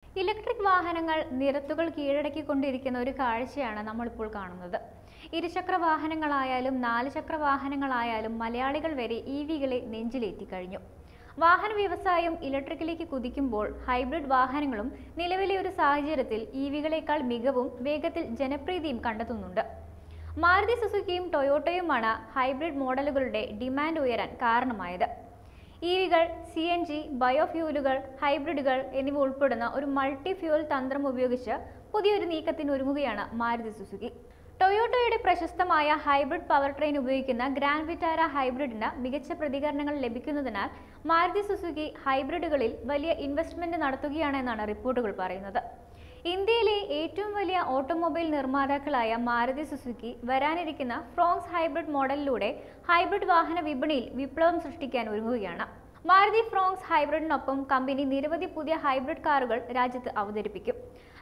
Electric വാഹനങ്ങൾ നിരത്തുകൾ കീഴടക്കിക്കൊണ്ടിരിക്കുന്ന ഒരു കാഴ്ചയാണ് നമ്മളിപ്പോൾ കാണുന്നത്. ഇരുചക്ര വാഹനങ്ങളായാലും നാലുചക്ര വാഹനങ്ങളായാലും മലയാളികൾ വരെ ഇവികളെ നെഞ്ചിലേറ്റിക്കഴിഞ്ഞു. വാഹന വ്യവസായം ഇലക്ട്രിക്കിലേക്ക് കുതിക്കുമ്പോൾ ഹൈബ്രിഡ് വാഹനങ്ങളും നിലവിലെ ഒരു സാഹചര്യത്തിൽ ഇവികളേക്കാൾ മികവും വേഗത്തിൽ ജനപ്രീതിയും കണ്ടെത്തുന്നുണ്ട്. മാരുതി സുസുക്കിയും ടൊയോട്ടയുമാണ് ഹൈബ്രിഡ് മോഡലുകളുടെ ഡിമാൻഡ് ഉയരാൻ കാരണമായത്. ഇവികൾ, CNG, ബയോഫ്യൂലുകൾ, ഹൈബ്രിഡുകൾ എന്നിവ ഉൾപ്പെടുന്ന ഒരു മൾട്ടി ഫ്യൂൽ തന്ത്രം ഉപയോഗിച്ച് പുതിയൊരു നീക്കത്തിന് ഒരുങ്ങുകയാണ് മാരുതി സുസുക്കി. ടൊയോട്ടയുടെ പ്രശസ്തമായ ഹൈബ്രിഡ് പവർ ട്രെയിൻ ഉപയോഗിക്കുന്ന ഗ്രാൻഡ് വിറ്റാര ഹൈബ്രിഡിന് മികച്ച പ്രതികരണങ്ങൾ ലഭിക്കുന്നതിനാൽ മാരുതി സുസുക്കി ഹൈബ്രിഡുകളിൽ വലിയ ഇൻവെസ്റ്റ്മെന്റ് നടത്തുകയാണെന്നാണ് റിപ്പോർട്ടുകൾ പറയുന്നത്. ഇന്ത്യയിലെ ഏറ്റവും വലിയ ഓട്ടോമൊബൈൽ നിർമ്മാതാക്കളായ മാരുതി സുസുക്കി വരാനിരിക്കുന്ന ഫ്രോങ്സ് ഹൈബ്രിഡ് മോഡലിലൂടെ ഹൈബ്രിഡ് വാഹന വിപണിയിൽ വിപ്ലവം സൃഷ്ടിക്കാൻ ഒരുങ്ങുകയാണ്. മാരുതി ഫ്രോങ്സ് ഹൈബ്രിഡിനൊപ്പം കമ്പനി നിരവധി പുതിയ ഹൈബ്രിഡ് കാറുകൾ രാജ്യത്ത് അവതരിപ്പിക്കും.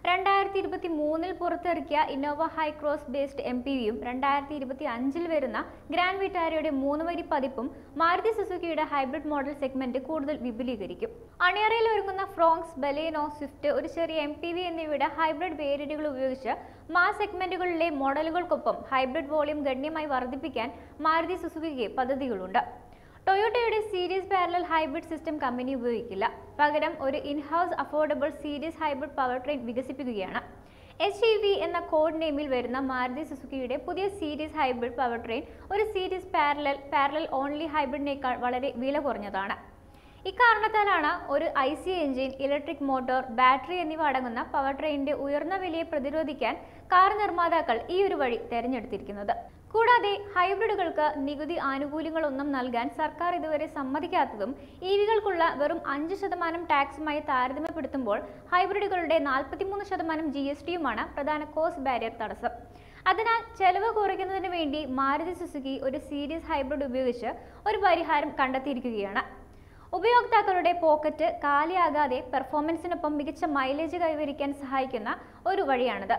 2023 പുറത്തിറക്കിയ ഇന്നോവ ഹൈക്രോസ് ബേസ്ഡ് MPVയും 2025 വരുന്ന ഗ്രാൻഡ് വിറ്റാരയുടെ 3 വരി പതിപ്പും മാരുതി സുസുക്കിയുടെ ഹൈബ്രിഡ് മോഡൽ സെഗ്മെന്റ് കൂടുതൽ വിപുലീകരിക്കും. അണിയറയിൽ ഒരുങ്ങുന്ന ഫ്രോങ്സ്, ബലേനോ, സ്വിഫ്റ്റ്, ഒരു ചെറിയ MPV എന്നിവയുടെ ഹൈബ്രിഡ് വേരിയന്റുകൾ ഉപയോഗിച്ച് മാസ് സെഗ്മെന്റുകളിലെ മോഡലുകൾക്കൊപ്പം ഹൈബ്രിഡ് വോളിയം ഗണ്യമായി വർദ്ധിപ്പിക്കാൻ മാരുതി സുസുക്കിക്ക് പദ്ധതികളുണ്ട്. ടൊയോട്ടയുടെ series parallel hybrid system company ഉപയോഗിക്കില്ല. പകരം ഒരു in house affordable series hybrid power train വികസിപ്പിക്കുകയാണ്. HEV എന്ന കോഡ് നെയിമിൽ വരുന്ന മാരുതി സുസുക്കിയുടെ പുതിയ സീരീസ് ഹൈബ്രിഡ് പവർ ട്രെയിൻ ഒരു സീരീസ് പാരലൽ ഓൺലി ഹൈബ്രിഡിനേക്കാൾ വളരെ വില കുറഞ്ഞതാണ്. ഇക്കാരണത്താലാണ് ഒരു IC engine, electric motor, battery എന്നിവ അടങ്ങുന്ന പവർ ട്രെയിനിന്റെ ഉയർന്ന വിലയെ പ്രതിരോധിക്കാൻ കാർ നിർമ്മാതാക്കൾ ഈ ഒരു വഴി തെരഞ്ഞെടുത്തിരിക്കുന്നത്. കൂടാതെ ഹൈബ്രിഡുകൾക്ക് നികുതി ആനുകൂല്യങ്ങളൊന്നും നൽകാൻ സർക്കാർ ഇതുവരെ സമ്മതിക്കാത്തതും ഇവികൾക്കുള്ള വെറും 5% ടാക്സുമായി താരതമ്യപ്പെടുത്തുമ്പോൾ ഹൈബ്രിഡുകളുടെ 43% GSTയുമാണ് പ്രധാന കോസ്റ്റ് ബാരിയർ തടസ്സം. അതിനാൽ ചെലവ് കുറയ്ക്കുന്നതിന് വേണ്ടി മാരുതി സുസുക്കി ഒരു സീരീസ് ഹൈബ്രിഡ് ഉപയോഗിച്ച് ഒരു പരിഹാരം കണ്ടെത്തിയിരിക്കുകയാണ്. ഉപയോക്താക്കളുടെ പോക്കറ്റ് കാലിയാകാതെ പെർഫോമൻസിനൊപ്പം മികച്ച മൈലേജ് കൈവരിക്കാൻ സഹായിക്കുന്ന ഒരു വഴിയാണിത്.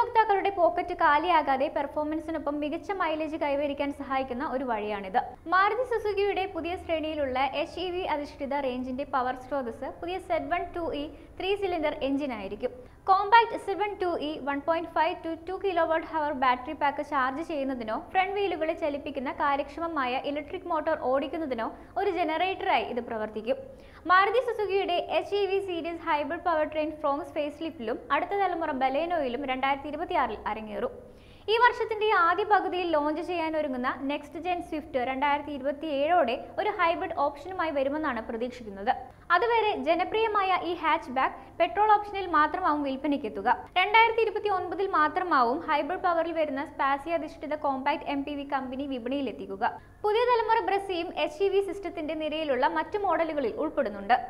മാരുതി സുസുക്കിയുടെ പുതിയ ശ്രേണിയിലുള്ള HEV അധിഷ്ഠിത റേഞ്ചിന്റെ പവർ സ്രോതസ് പുതിയ Z1 2E 3 സിലിണ്ടർ എഞ്ചിനായിരിക്കും. Compact Z1 2E 1.5 to 2 kWh battery pack charge ചെയ്യുന്നതിനോ ഫ്രണ്ട് വീലുകളെ ചലിപ്പിക്കുന്ന കാര്യക്ഷമമായ ഇലക്ട്രിക് മോട്ടോർ ഓടിക്കുന്നതിനോ ഒരു ജനറേറ്ററായി ഇത് പ്രവർത്തിക്കും. മാരുതി സുസുക്കിയുടെ HEV series hybrid power train Fronx ഫേസ് ലിഫ്റ്റിലും അടുത്ത തലമുറ ബലേനോയിലും 2026 അരങ്ങേറും. ഈ വർഷത്തിന്റെ ആദ്യ പകുതിയിൽ ലോഞ്ച് ചെയ്യാൻ ഒരുങ്ങുന്ന നെക്സ്റ്റ് ജെൻ സ്വിഫ്റ്റ് 2027ഓടെ ഒരു ഹൈബ്രിഡ് ഓപ്ഷനുമായി വരുമെന്നാണ് പ്രതീക്ഷിക്കുന്നത്. അതുവരെ ജനപ്രിയമായ ഈ ഹാച്ച് ബാക്ക് പെട്രോൾ ഓപ്ഷനിൽ മാത്രമാവും വിൽപ്പനയ്ക്കെത്തുക. 2029 മാത്രമാവും ഹൈബ്രിഡ് പവറിൽ വരുന്ന സ്പാസി അധിഷ്ഠിത കോമ്പാക്ട് MPV കമ്പനി വിപണിയിലെത്തിക്കുക. പുതിയ തലമുറ ബ്രസയും HEV സിസ്റ്റത്തിന്റെ നിരയിലുള്ള മറ്റു മോഡലുകളിൽ ഉൾപ്പെടുന്നുണ്ട്.